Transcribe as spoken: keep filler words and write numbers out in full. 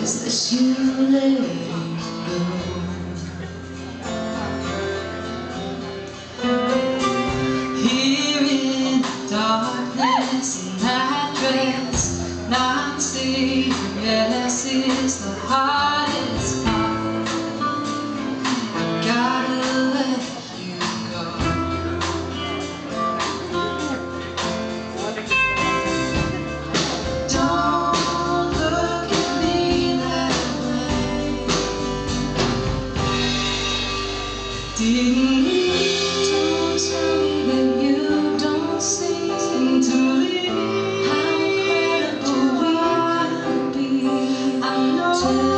is that you let go. Here in the darkness, in that dress, not saying yes is the hardest part. I gotta let you go. Don't look at me that way. Didn't you tell me that you don't seem to believe how incredible we could be? I know.